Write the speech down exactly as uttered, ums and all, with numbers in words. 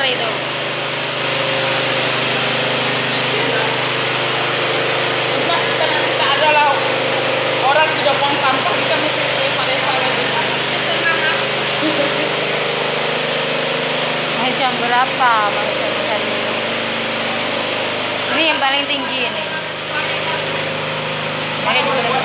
itu. Cuma karena kita adalah orang sudah buang sampah, kita mesti eva-eva lagi. Tenang. Ini jam berapa Mas? Ini yang paling tinggi ini. Ini berapa?